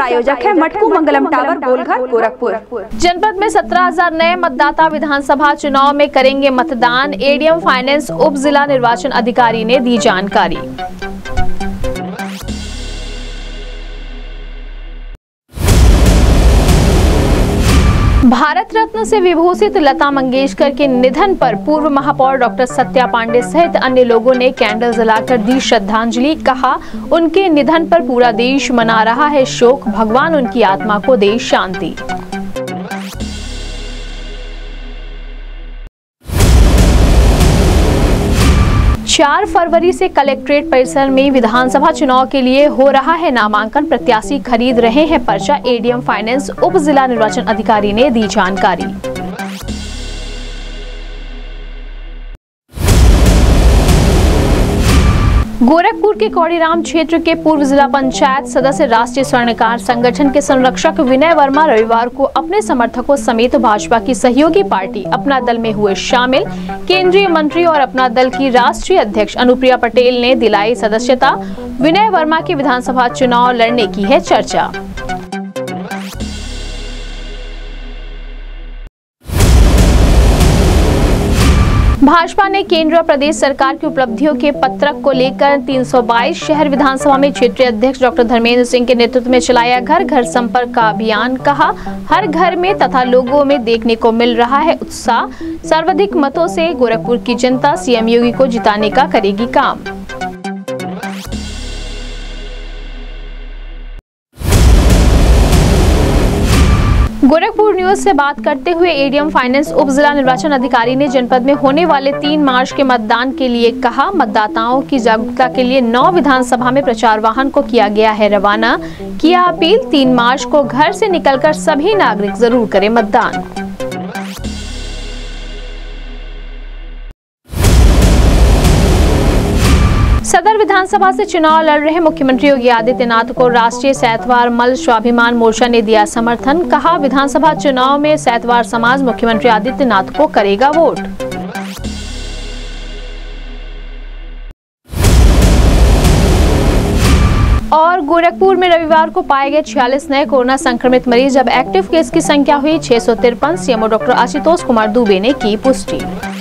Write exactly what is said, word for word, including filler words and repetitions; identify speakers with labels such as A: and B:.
A: प्रायोजक है मटकू मंगलम टावर, गोलघर, गोरखपुर।
B: जनपद में सत्रह हजार नए मतदाता विधानसभा चुनाव में करेंगे मतदान। एडीएम फाइनेंस उप जिला निर्वाचन अधिकारी ने दी जानकारी। भारत रत्न से विभूषित लता मंगेशकर के निधन पर पूर्व महापौर डॉक्टर सत्या पांडे सहित अन्य लोगों ने कैंडल जलाकर दी श्रद्धांजलि। कहा, उनके निधन पर पूरा देश मना रहा है शोक। भगवान उनकी आत्मा को दे शांति। चार फरवरी से कलेक्ट्रेट परिसर में विधानसभा चुनाव के लिए हो रहा है नामांकन। प्रत्याशी खरीद रहे हैं पर्चा। एडीएम फाइनेंस उप जिला निर्वाचन अधिकारी ने दी जानकारी। गोरखपुर के कौड़ीराम क्षेत्र के पूर्व जिला पंचायत सदस्य राष्ट्रीय स्वर्णकार संगठन के संरक्षक विनय वर्मा रविवार को अपने समर्थकों समेत भाजपा की सहयोगी पार्टी अपना दल में हुए शामिल। केंद्रीय मंत्री और अपना दल की राष्ट्रीय अध्यक्ष अनुप्रिया पटेल ने दिलाई सदस्यता। विनय वर्मा के विधानसभा चुनाव लड़ने की है चर्चा। भाजपा ने केंद्र और प्रदेश सरकार की उपलब्धियों के पत्रक को लेकर तीन सौ बाईस शहर विधानसभा में क्षेत्रीय अध्यक्ष डॉक्टर धर्मेंद्र सिंह के नेतृत्व में चलाया घर घर संपर्क का अभियान। कहा, हर घर में तथा लोगों में देखने को मिल रहा है उत्साह। सर्वाधिक मतों से गोरखपुर की जनता सीएम योगी को जिताने का करेगी काम। गोरखपुर न्यूज से बात करते हुए एडीएम फाइनेंस उप जिला निर्वाचन अधिकारी ने जनपद में होने वाले तीन मार्च के मतदान के लिए कहा, मतदाताओं की जागरूकता के लिए नौ विधानसभा में प्रचार वाहन को किया गया है रवाना। किया अपील, तीन मार्च को घर से निकलकर सभी नागरिक जरूर करें मतदान। सदर विधानसभा से चुनाव लड़ रहे मुख्यमंत्री योगी आदित्यनाथ को राष्ट्रीय सैतवार मल स्वाभिमान मोर्चा ने दिया समर्थन। कहा, विधानसभा चुनाव में सैतवार समाज मुख्यमंत्री आदित्यनाथ को करेगा वोट। और गोरखपुर में रविवार को पाए गए छियालीस नए कोरोना संक्रमित मरीज। अब एक्टिव केस की संख्या हुई छह सौ तिरपन। सीएमओ डॉक्टर आशुतोष कुमार दुबे ने की पुष्टि।